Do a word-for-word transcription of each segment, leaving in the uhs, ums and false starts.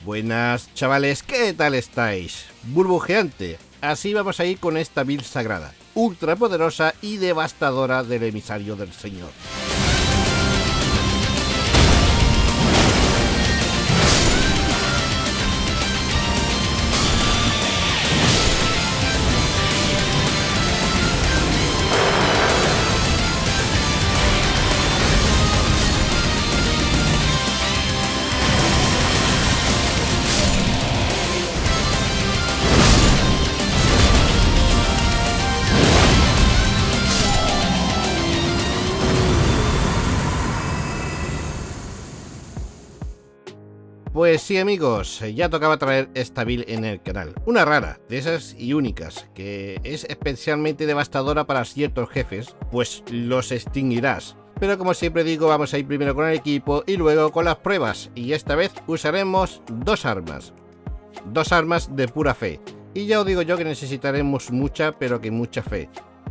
Buenas chavales, ¿qué tal estáis? Burbujeante, así vamos a ir con esta build sagrada, ultra poderosa y devastadora del emisario del Señor. Pues sí amigos, ya tocaba traer esta build en el canal, una rara, de esas y únicas, que es especialmente devastadora para ciertos jefes, pues los extinguirás. Pero como siempre digo, vamos a ir primero con el equipo y luego con las pruebas, y esta vez usaremos dos armas, dos armas de pura fe, y ya os digo yo que necesitaremos mucha, pero que mucha fe.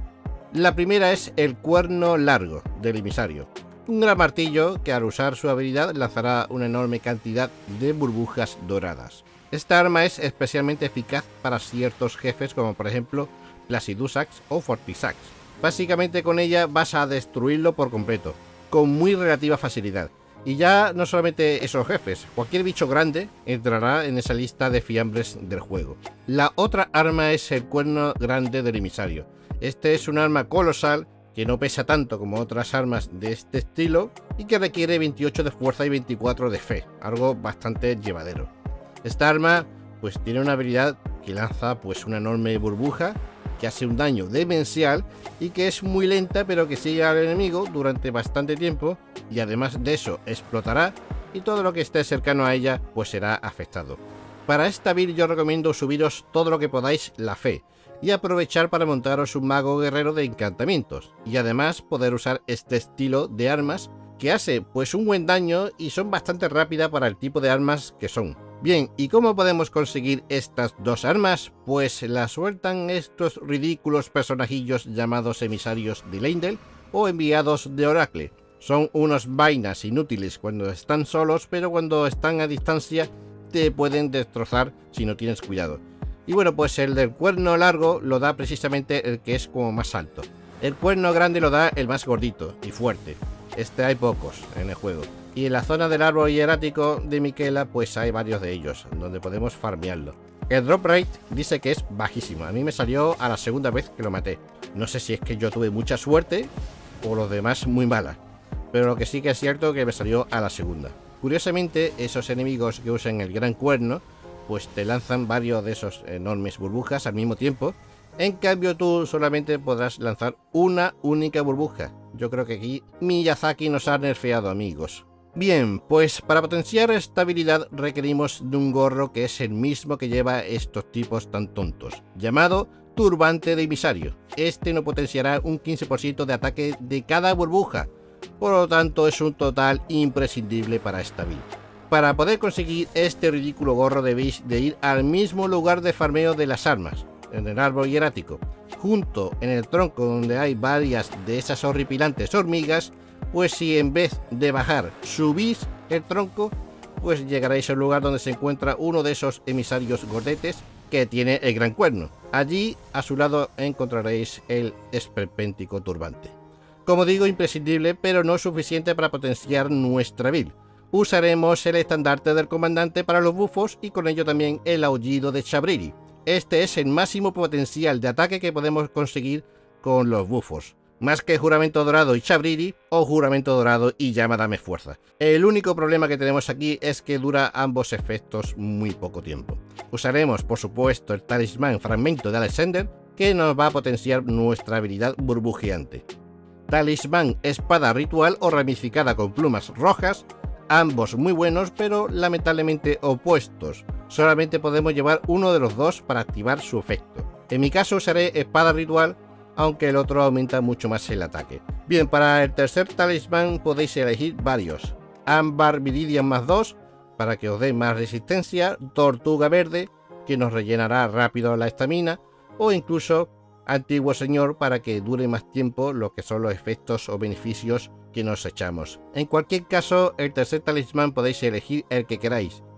La primera es el cuerno largo del emisario. Un gran martillo que al usar su habilidad lanzará una enorme cantidad de burbujas doradas. Esta arma es especialmente eficaz para ciertos jefes como por ejemplo Placidusax o Fortisax. Básicamente con ella vas a destruirlo por completo, con muy relativa facilidad. Y ya no solamente esos jefes, cualquier bicho grande entrará en esa lista de fiambres del juego. La otra arma es el cuerno grande del emisario. Este es un arma colosal que no pesa tanto como otras armas de este estilo y que requiere veintiocho de fuerza y veinticuatro de fe, algo bastante llevadero. Esta arma pues tiene una habilidad que lanza pues una enorme burbuja que hace un daño demencial y que es muy lenta, pero que sigue al enemigo durante bastante tiempo, y además de eso explotará y todo lo que esté cercano a ella pues será afectado. Para esta build yo recomiendo subiros todo lo que podáis la fe y aprovechar para montaros un mago guerrero de encantamientos, y además poder usar este estilo de armas que hace pues un buen daño y son bastante rápidas para el tipo de armas que son. Bien, ¿y cómo podemos conseguir estas dos armas? Pues las sueltan estos ridículos personajillos llamados emisarios de Leyndell o enviados de Oracle. Son unos vainas inútiles cuando están solos, pero cuando están a distancia te pueden destrozar si no tienes cuidado. Y bueno, pues el del cuerno largo lo da precisamente el que es como más alto. El cuerno grande lo da el más gordito y fuerte. Este hay pocos en el juego. Y en la zona del árbol hierático de Miquela pues hay varios de ellos, donde podemos farmearlo. El drop rate dice que es bajísimo. A mí me salió a la segunda vez que lo maté. No sé si es que yo tuve mucha suerte o los demás muy mala. Pero lo que sí que es cierto que me salió a la segunda. Curiosamente, esos enemigos que usan el gran cuerno pues te lanzan varios de esos enormes burbujas al mismo tiempo. En cambio tú solamente podrás lanzar una única burbuja. Yo creo que aquí Miyazaki nos ha nerfeado, amigos. Bien, pues para potenciar esta habilidad requerimos de un gorro que es el mismo que lleva estos tipos tan tontos, llamado turbante de emisario. Este nos potenciará un quince por ciento de ataque de cada burbuja, por lo tanto es un total imprescindible para esta build. Para poder conseguir este ridículo gorro debéis de ir al mismo lugar de farmeo de las armas, en el árbol hierático, junto en el tronco donde hay varias de esas horripilantes hormigas. Pues si en vez de bajar subís el tronco, pues llegaréis al lugar donde se encuentra uno de esos emisarios gordetes que tiene el gran cuerno. Allí a su lado encontraréis el esperpéntico turbante. Como digo, imprescindible, pero no suficiente para potenciar nuestra build. Usaremos el estandarte del comandante para los bufos y con ello también el aullido de Shabriri. Este es el máximo potencial de ataque que podemos conseguir con los bufos, más que juramento dorado y Shabriri o juramento dorado y llama dame fuerza. El único problema que tenemos aquí es que dura ambos efectos muy poco tiempo. Usaremos por supuesto el talismán fragmento de Alexander, que nos va a potenciar nuestra habilidad burbujeante. Talismán espada ritual o ramificada con plumas rojas, ambos muy buenos pero lamentablemente opuestos. Solamente podemos llevar uno de los dos para activar su efecto. En mi caso usaré espada ritual, aunque el otro aumenta mucho más el ataque. Bien, para el tercer talismán podéis elegir varios. Ámbar Viridian más dos, para que os dé más resistencia. Tortuga verde, que nos rellenará rápido la estamina. O incluso Antiguo Señor, para que dure más tiempo lo que son los efectos o beneficios que nos echamos. En cualquier caso, el tercer talismán podéis elegir el que queráis.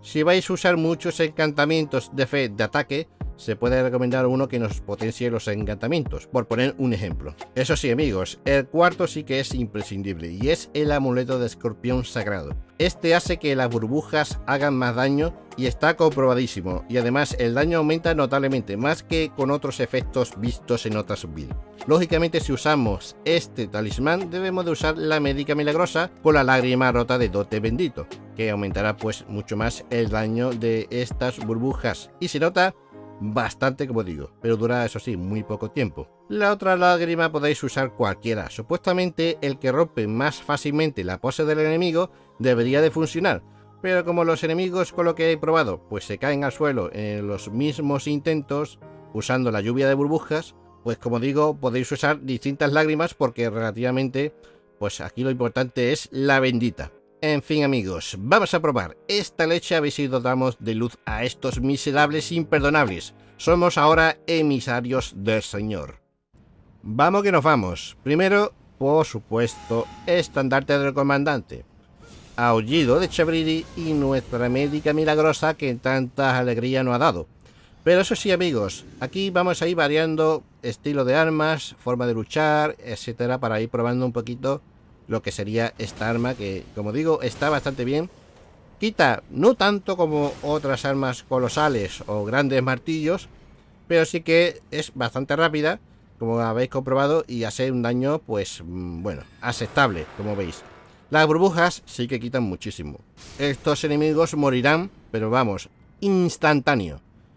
Si vais a usar muchos encantamientos de fe de ataque, se puede recomendar uno que nos potencie los encantamientos, por poner un ejemplo. Eso sí, amigos, el cuarto sí que es imprescindible y es el amuleto de escorpión sagrado. Este hace que las burbujas hagan más daño y está comprobadísimo, y además el daño aumenta notablemente, más que con otros efectos vistos en otras builds. Lógicamente, si usamos este talismán, debemos de usar la médica milagrosa con la lágrima rota de dote bendito, que aumentará pues mucho más el daño de estas burbujas, y se nota bastante, como digo, pero dura, eso sí, muy poco tiempo. La otra lágrima podéis usar cualquiera. Supuestamente el que rompe más fácilmente la pose del enemigo debería de funcionar, pero como los enemigos con lo que he probado pues se caen al suelo en los mismos intentos usando la lluvia de burbujas, pues como digo, podéis usar distintas lágrimas porque relativamente pues aquí lo importante es la bendita. En fin, amigos, vamos a probar esta leche a ver si dotamos de luz a estos miserables imperdonables. Somos ahora emisarios del Señor. Vamos que nos vamos. Primero, por supuesto, estandarte del comandante, aullido de Chabriri y nuestra médica milagrosa que tanta alegría nos ha dado. Pero eso sí, amigos, aquí vamos a ir variando estilo de armas, forma de luchar, etcétera, para ir probando un poquito lo que sería esta arma que, como digo, está bastante bien. Quita no tanto como otras armas colosales o grandes martillos, pero sí que es bastante rápida, como habéis comprobado, y hace un daño pues bueno, aceptable, como veis. Las burbujas sí que quitan muchísimo. Estos enemigos morirán, pero vamos, instantáneo.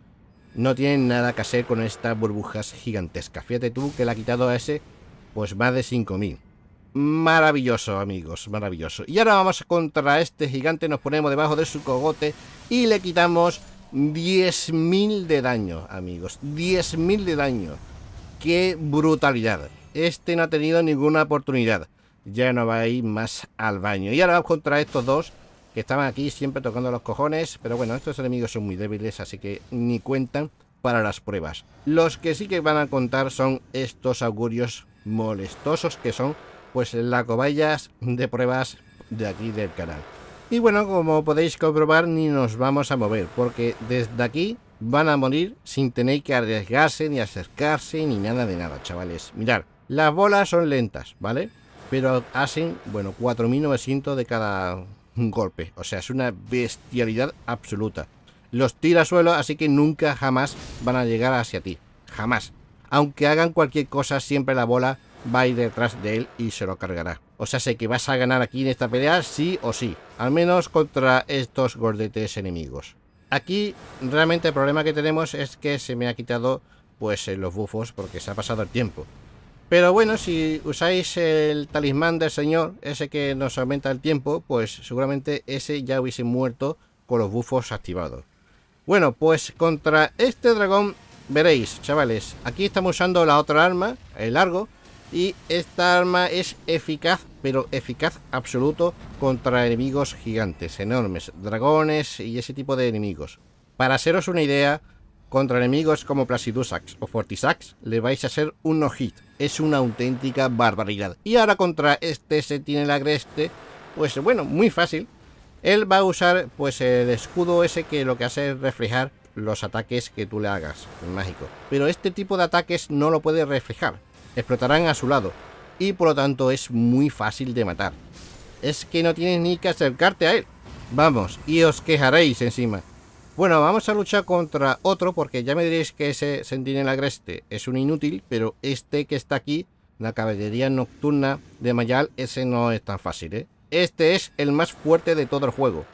No tienen nada que hacer con estas burbujas gigantescas. Fíjate tú que le ha quitado a ese pues más de cinco mil. Maravilloso, amigos, maravilloso. Y ahora vamos contra este gigante, nos ponemos debajo de su cogote y le quitamos diez mil de daño, amigos. diez mil de daño. ¡Qué brutalidad! Este no ha tenido ninguna oportunidad. Ya no va a ir más al baño. Y ahora vamos contra estos dos que estaban aquí siempre tocando los cojones. Pero bueno, estos enemigos son muy débiles, así que ni cuentan para las pruebas. Los que sí que van a contar son estos augurios molestosos que son pues las cobayas de pruebas de aquí del canal. Y bueno, como podéis comprobar, ni nos vamos a mover, porque desde aquí van a morir sin tener que arriesgarse, ni acercarse, ni nada de nada, chavales. Mirad, las bolas son lentas, ¿vale? Pero hacen, bueno, cuatro mil novecientos de cada golpe. O sea, es una bestialidad absoluta. Los tira al suelo, así que nunca jamás van a llegar hacia ti. Jamás. Aunque hagan cualquier cosa, siempre la bola va a ir detrás de él y se lo cargará. O sea, sé que vas a ganar aquí en esta pelea sí o sí, al menos contra estos gordetes enemigos. Aquí realmente el problema que tenemos es que se me ha quitado pues los bufos porque se ha pasado el tiempo. Pero bueno, si usáis el talismán del señor, ese que nos aumenta el tiempo, pues seguramente ese ya hubiese muerto con los bufos activados. Bueno, pues contra este dragón veréis, chavales, aquí estamos usando la otra arma, el largo. Y esta arma es eficaz, pero eficaz absoluto contra enemigos gigantes, enormes, dragones y ese tipo de enemigos. Para haceros una idea, contra enemigos como Placidusax o Fortisax le vais a hacer un no-hit. Es una auténtica barbaridad. Y ahora contra este Sentinel Agreste, pues bueno, muy fácil. Él va a usar pues el escudo ese que lo que hace es reflejar los ataques que tú le hagas, el mágico. Pero este tipo de ataques no lo puede reflejar. Explotarán a su lado y por lo tanto es muy fácil de matar. Es que no tienes ni que acercarte a él. Vamos, y os quejaréis encima. Bueno, vamos a luchar contra otro porque ya me diréis que ese Sentinel Agreste es un inútil, pero este que está aquí, la caballería nocturna de Mayal, ese no es tan fácil, ¿eh? Este es el más fuerte de todo el juego.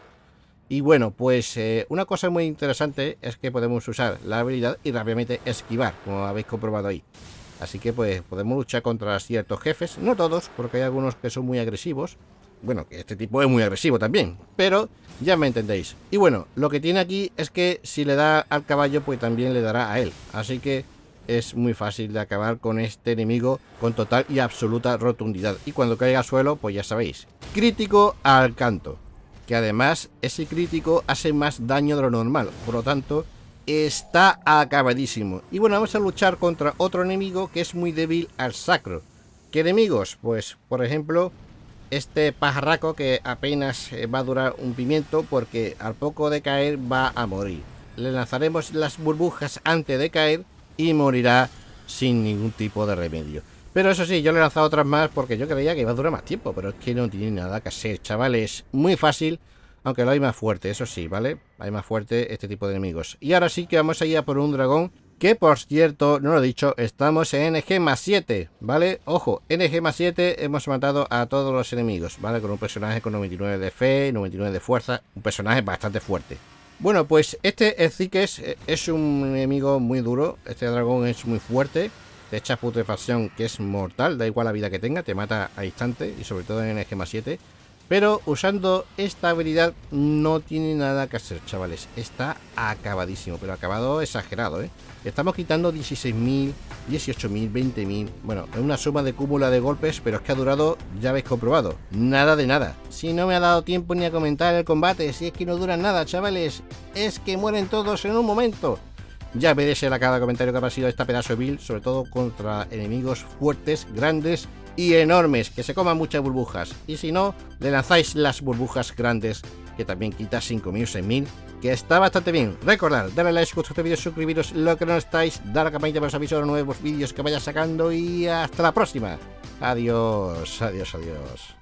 Y bueno, pues eh, una cosa muy interesante es que podemos usar la habilidad y rápidamente esquivar, como habéis comprobado ahí. Así que pues podemos luchar contra ciertos jefes, no todos, porque hay algunos que son muy agresivos. Bueno, que este tipo es muy agresivo también, pero ya me entendéis. Y bueno, lo que tiene aquí es que si le da al caballo, pues también le dará a él. Así que es muy fácil de acabar con este enemigo con total y absoluta rotundidad. Y cuando caiga al suelo, pues ya sabéis, crítico al canto. Que además ese crítico hace más daño de lo normal, por lo tanto está acabadísimo. Y bueno, vamos a luchar contra otro enemigo que es muy débil al sacro. ¿Qué enemigos? Pues, por ejemplo, este pajarraco que apenas va a durar un pimiento, porque al poco de caer va a morir. Le lanzaremos las burbujas antes de caer y morirá sin ningún tipo de remedio. Pero eso sí, yo le he lanzado otras más porque yo creía que iba a durar más tiempo, pero es que no tiene nada que hacer, chavales. Muy fácil, aunque lo hay más fuerte, eso sí, ¿vale? Hay más fuerte este tipo de enemigos. Y ahora sí que vamos a ir a por un dragón, que por cierto, no lo he dicho, estamos en N G más siete, ¿vale? Ojo, N G más siete, hemos matado a todos los enemigos, ¿vale? Con un personaje con noventa y nueve de fe, noventa y nueve de fuerza, un personaje bastante fuerte. Bueno, pues este Ezikes es un enemigo muy duro, este dragón es muy fuerte, te echa putrefacción que es mortal, da igual la vida que tenga, te mata a instante y sobre todo en N G más siete. Pero usando esta habilidad no tiene nada que hacer, chavales. Está acabadísimo, pero acabado exagerado, ¿eh? Estamos quitando dieciséis mil, dieciocho mil, veinte mil. Bueno, es una suma de cúmula de golpes, pero es que ha durado, ya habéis comprobado, nada de nada. Si no me ha dado tiempo ni a comentar el combate, si es que no dura nada, chavales. Es que mueren todos en un momento. Ya veréis en cada comentario que ha sido esta pedazo de build, sobre todo contra enemigos fuertes, grandes y enormes, que se coman muchas burbujas. Y si no, le lanzáis las burbujas grandes, que también quita cinco mil o seis mil, que está bastante bien. Recordad, darle like si os gustó este vídeo, suscribiros lo que no estáis, dar a la campanita para os aviso de los nuevos vídeos que vaya sacando y hasta la próxima. Adiós, adiós, adiós.